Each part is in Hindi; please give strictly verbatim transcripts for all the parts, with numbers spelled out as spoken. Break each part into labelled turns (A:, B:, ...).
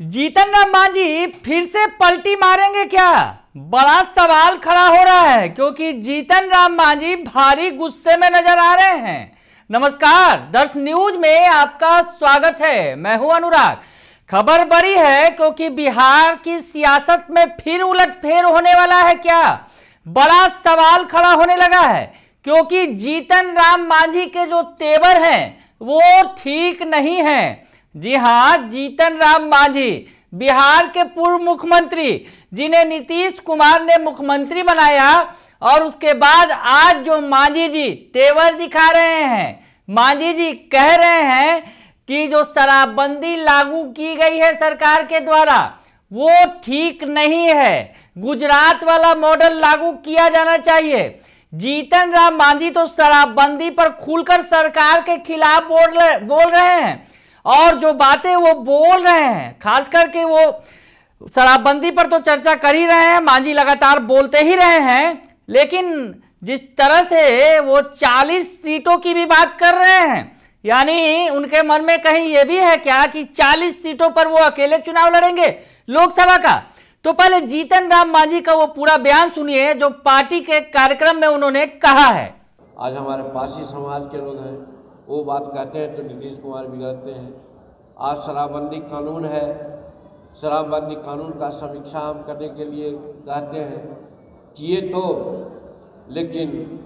A: जीतन राम मांझी फिर से पलटी मारेंगे क्या? बड़ा सवाल खड़ा हो रहा है क्योंकि जीतन राम मांझी भारी गुस्से में नजर आ रहे हैं। नमस्कार, दर्श न्यूज में आपका स्वागत है। मैं हूं अनुराग। खबर बड़ी है क्योंकि बिहार की सियासत में फिर उलटफेर होने वाला है क्या? बड़ा सवाल खड़ा होने लगा है क्योंकि जीतन राम मांझी के जो तेवर हैं वो ठीक नहीं है। जी हां, जीतन राम मांझी बिहार के पूर्व मुख्यमंत्री जिन्हें नीतीश कुमार ने मुख्यमंत्री बनाया, और उसके बाद आज जो मांझी जी तेवर दिखा रहे हैं, मांझी जी कह रहे हैं कि जो शराबबंदी लागू की गई है सरकार के द्वारा वो ठीक नहीं है, गुजरात वाला मॉडल लागू किया जाना चाहिए। जीतन राम मांझी तो शराबबंदी पर खुलकर सरकार के खिलाफ बोल बोल रहे हैं, और जो बातें वो बोल रहे हैं, खास करके वो शराबबंदी पर तो चर्चा कर ही रहे हैं, मांझी लगातार बोलते ही रहे हैं, लेकिन जिस तरह से वो चालीस सीटों की भी बात कर रहे हैं, यानी उनके मन में कहीं ये भी है क्या कि चालीस सीटों पर वो अकेले चुनाव लड़ेंगे लोकसभा का? तो पहले जीतन राम मांझी का वो पूरा बयान सुनिए जो पार्टी के कार्यक्रम में उन्होंने कहा है।
B: आज हमारे पासी समाज के लोग हैं, वो बात कहते हैं तो नीतीश कुमार बिगड़ते हैं। आज शराबबंदी कानून है, शराबबंदी कानून का समीक्षा हम करने के लिए कहते हैं, किए तो, लेकिन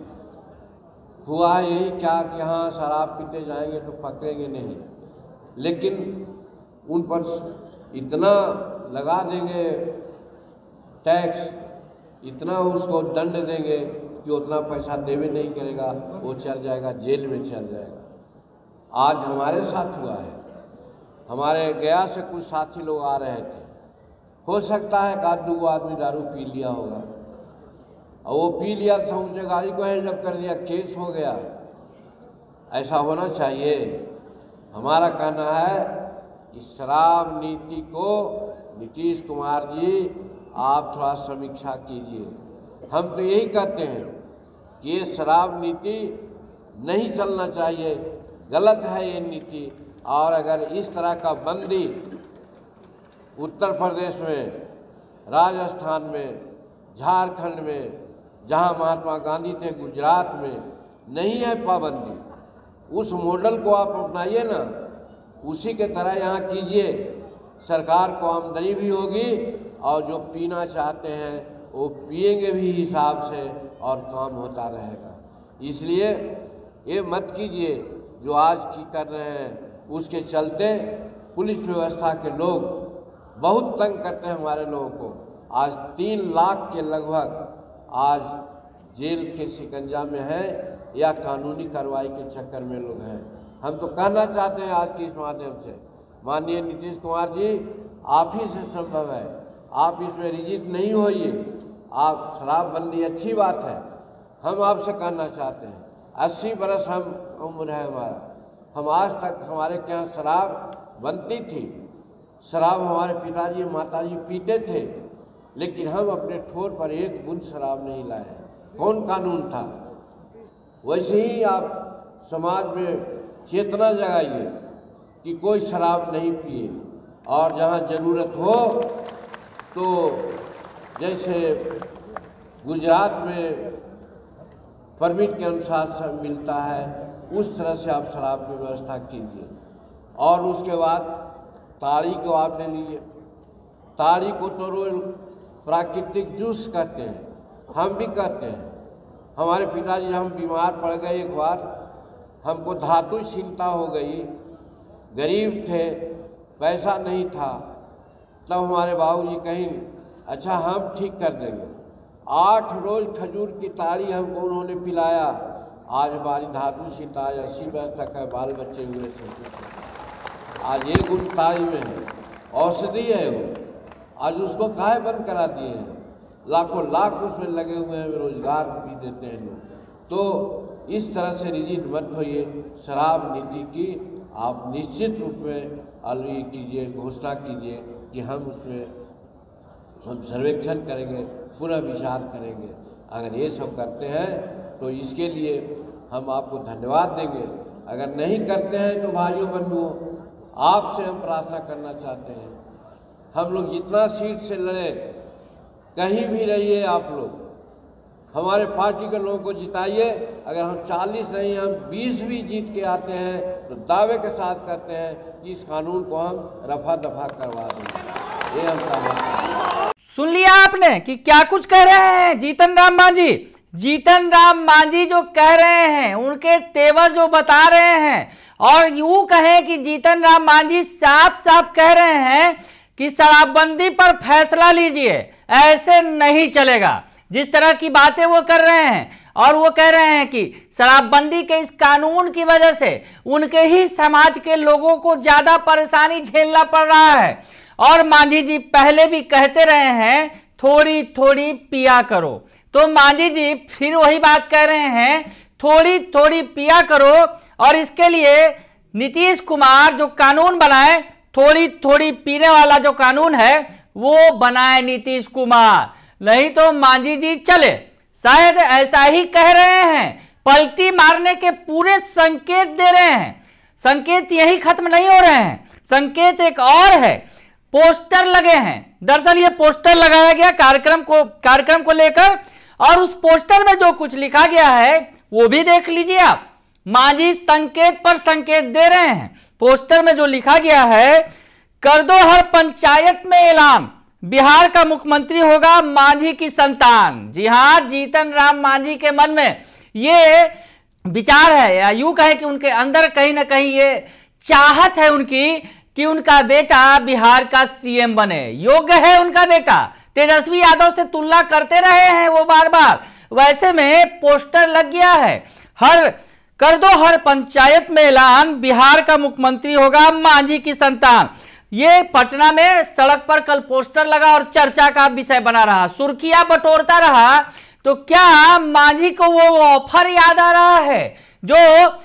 B: हुआ यही क्या कि हाँ शराब पीते जाएंगे तो पकड़ेंगे नहीं, लेकिन उन पर इतना लगा देंगे टैक्स, इतना उसको दंड देंगे कि उतना पैसा देवे नहीं करेगा, वो चल जाएगा, जेल में चल जाएगा। आज हमारे साथ हुआ है, हमारे गया से कुछ साथी लोग आ रहे थे, हो सकता है कि दो आदमी दारू पी लिया होगा, और वो पी लिया तो मुझे गाड़ी को हेल्ड अप कर दिया, केस हो गया। ऐसा होना चाहिए? हमारा कहना है कि शराब नीति को नीतीश कुमार जी आप थोड़ा समीक्षा कीजिए। हम तो यही कहते हैं कि ये शराब नीति नहीं चलना चाहिए, गलत है ये नीति। और अगर इस तरह का बंदी उत्तर प्रदेश में, राजस्थान में, झारखंड में, जहां महात्मा गांधी थे, गुजरात में नहीं है पाबंदी, उस मॉडल को आप अपनाइए ना, उसी के तरह यहाँ कीजिए। सरकार को आमदनी भी होगी और जो पीना चाहते हैं वो पिएंगे भी हिसाब से, और काम होता रहेगा। इसलिए ये मत कीजिए जो आज की कर रहे हैं, उसके चलते पुलिस व्यवस्था के लोग बहुत तंग करते हैं हमारे लोगों को। आज तीन लाख के लगभग आज जेल के शिकंजा में हैं या कानूनी कार्रवाई के चक्कर में लोग हैं। हम तो कहना चाहते हैं आज के इस माध्यम से, माननीय नीतीश कुमार जी, आप ही से संभव है, आप इसमें रिजिट नहीं होइए। आप शराबबंदी अच्छी बात है, हम आपसे कहना चाहते हैं, अस्सी बरस हम उम्र है हमारा, हम आज तक हमारे के यहाँ शराब बनती थी, शराब हमारे पिताजी माताजी पीते थे, लेकिन हम अपने ठोर पर एक बूंद शराब नहीं लाए। कौन कानून था? वैसे ही आप समाज में चेतना जगाइए कि कोई शराब नहीं पिए, और जहाँ ज़रूरत हो तो जैसे गुजरात में परमिट के अनुसार सब मिलता है, उस तरह से आप शराब की व्यवस्था कीजिए। और उसके बाद ताड़ी को आप ले लीजिए। ताड़ी को तो रोज प्राकृतिक जूस कहते हैं, हम भी कहते हैं। हमारे पिताजी, हम बीमार पड़ गए एक बार, हमको धातु चिंता हो गई, गरीब थे, पैसा नहीं था, तब हमारे बाबूजी कहीं अच्छा हम ठीक कर देंगे। आठ रोज खजूर की ताड़ी हमको उन्होंने पिलाया। आज हमारी धातु चिंता आज अस्सी वर्ष तक है, बाल बच्चे हुए से आज एक गुण ताड़ी में है, औषधि है वो, आज उसको काहे बंद करा दिए हैं? लाखों लाख उसमें लगे हुए हैं, रोजगार भी देते हैं लोग। तो इस तरह से रिजिड मत होइए। शराब नीति की आप निश्चित रूप में अलवी कीजिए, घोषणा कीजिए कि हम उसमें हम सर्वेक्षण करेंगे, पुनः विचार करेंगे। अगर ये सब करते हैं तो इसके लिए हम आपको धन्यवाद देंगे। अगर नहीं करते हैं तो भाइयों बंधुओं, आपसे हम प्रार्थना करना चाहते हैं हम लोग जितना सीट से लड़े, कहीं भी रहिए आप लोग, हमारे पार्टी के लोगों को जिताइए। अगर हम चालीस नहीं हम बीस भी जीत के आते हैं तो दावे के साथ कहते हैं कि इस कानून को हम रफा दफा करवा देंगे। ये हम दावा।
A: सुन लिया आपने कि क्या कुछ कह रहे हैं जीतन राम मांझी। जीतन राम मांझी जो कह रहे हैं, उनके तेवर जो बता रहे हैं, और यूं कहें कि जीतन राम मांझी साफ साफ कह रहे हैं कि शराबबंदी पर फैसला लीजिए, ऐसे नहीं चलेगा। जिस तरह की बातें वो कर रहे हैं, और वो कह रहे हैं कि शराबबंदी के इस कानून की वजह से उनके ही समाज के लोगों को ज्यादा परेशानी झेलना पड़ रहा है। और मांझी जी पहले भी कहते रहे हैं थोड़ी थोड़ी पिया करो, तो मांझी जी फिर वही बात कह रहे हैं थोड़ी थोड़ी पिया करो। और इसके लिए नीतीश कुमार जो कानून बनाए, थोड़ी थोड़ी पीने वाला जो कानून है वो बनाए नीतीश कुमार, नहीं तो मांझी जी चले। शायद ऐसा ही कह रहे हैं, पलटी मारने के पूरे संकेत दे रहे हैं। संकेत यही खत्म नहीं हो रहे हैं, संकेत एक और है, पोस्टर लगे हैं। दरअसल ये पोस्टर लगाया गया कार्यक्रम को कार्यक्रम को लेकर, और उस पोस्टर में जो कुछ लिखा गया है वो भी देख लीजिए आप। मांझी संकेत पर संकेत दे रहे हैं। पोस्टर में जो लिखा गया है, कर दो हर पंचायत में ऐलान, बिहार का मुख्यमंत्री होगा मांझी की संतान। जी हां, जीतन राम मांझी के मन में ये विचार है, या यूं कहें कि उनके अंदर कहीं ना कहीं ये चाहत है उनकी कि उनका बेटा बिहार का सीएम बने। योग्य है उनका बेटा, तेजस्वी यादव से तुलना करते रहे हैं वो बार बार। वैसे में पोस्टर लग गया है, हर कर दो हर पंचायत में ऐलान, बिहार का मुख्यमंत्री होगा मांझी की संतान। ये पटना में सड़क पर कल पोस्टर लगा और चर्चा का विषय बना रहा, सुर्खियां बटोरता रहा। तो क्या मांझी को वो ऑफर याद आ रहा है जो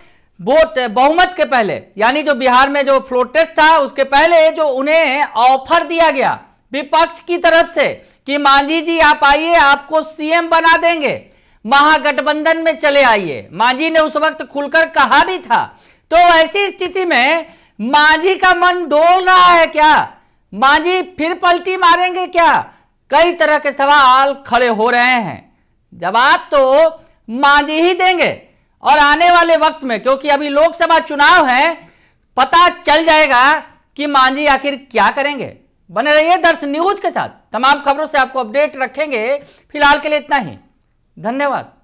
A: वोट बहुमत के पहले, यानी जो बिहार में जो फ्लोर टेस्ट था उसके पहले जो उन्हें ऑफर दिया गया विपक्ष की तरफ से कि मांझी जी आप आइए, आपको सीएम बना देंगे, महागठबंधन में चले आइए। मांझी ने उस वक्त खुलकर कहा भी था। तो ऐसी स्थिति में मांझी का मन डोल रहा है क्या? मांझी फिर पलटी मारेंगे क्या? कई तरह के सवाल खड़े हो रहे हैं। जवाब तो मांझी ही देंगे, और आने वाले वक्त में, क्योंकि अभी लोकसभा चुनाव है, पता चल जाएगा कि मांझी आखिर क्या करेंगे। बने रहिए दर्श न्यूज के साथ, तमाम खबरों से आपको अपडेट रखेंगे। फिलहाल के लिए इतना ही, धन्यवाद।